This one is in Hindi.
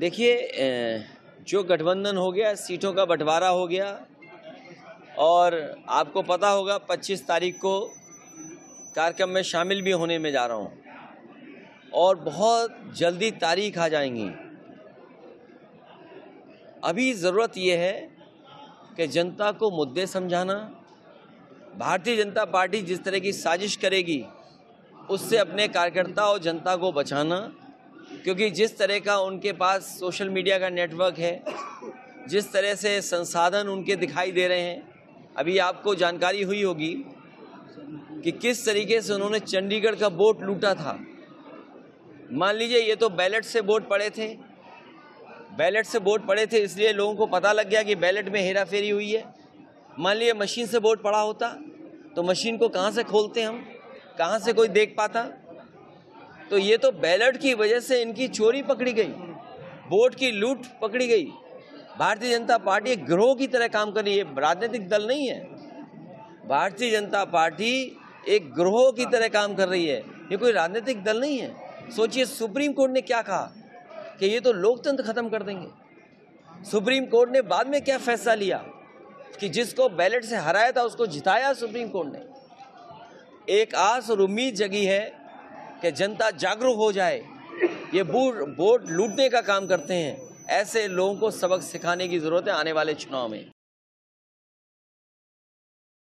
देखिए, जो गठबंधन हो गया, सीटों का बंटवारा हो गया और आपको पता होगा 25 तारीख को कार्यक्रम में शामिल भी होने में जा रहा हूँ और बहुत जल्दी तारीख आ जाएंगी। अभी ज़रूरत यह है कि जनता को मुद्दे समझाना, भारतीय जनता पार्टी जिस तरह की साजिश करेगी उससे अपने कार्यकर्ता और जनता को बचाना, क्योंकि जिस तरह का उनके पास सोशल मीडिया का नेटवर्क है, जिस तरह से संसाधन उनके दिखाई दे रहे हैं, अभी आपको जानकारी हुई होगी कि किस तरीके से उन्होंने चंडीगढ़ का वोट लूटा था। मान लीजिए ये तो बैलेट से वोट पड़े थे, इसलिए लोगों को पता लग गया कि बैलेट में हेराफेरी हुई है। मान लीजिए मशीन से वोट पड़ा होता तो मशीन को कहाँ से खोलते हम, कहाँ से कोई देख पाता। तो ये तो बैलेट की वजह से इनकी चोरी पकड़ी गई, वोट की लूट पकड़ी गई। भारतीय जनता पार्टी एक गिरोह की तरह काम कर रही है, राजनीतिक दल नहीं है। भारतीय जनता पार्टी एक गिरोह की तरह काम कर रही है, ये कोई राजनीतिक दल नहीं है। सोचिए सुप्रीम कोर्ट ने क्या कहा कि ये तो लोकतंत्र खत्म कर देंगे। सुप्रीम कोर्ट ने बाद में क्या फैसला लिया कि जिसको बैलेट से हराया था उसको जिताया सुप्रीम कोर्ट ने। एक आस और उम्मीद जगी है कि जनता जागरूक हो जाए। ये वोट लूटने का काम करते हैं, ऐसे लोगों को सबक सिखाने की जरूरत है आने वाले चुनाव में।